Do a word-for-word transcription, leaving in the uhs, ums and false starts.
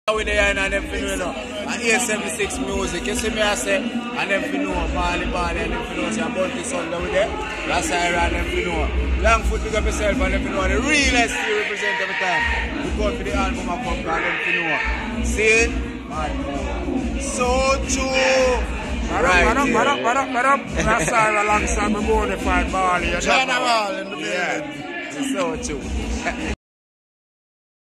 We there and them for you know, and A seventy-six music, you see me I say, and them for know, Bali Bali, and them for know, say about this Sunday with them, that's how I and them for know. Langfoot big up yourself and them for know, the realest you represent every time. We go for the album and come and them for know. See? Man, so true. Right, man up, man up, man up, man up. That's how alongside my bona fide Bali. General in the building. So true.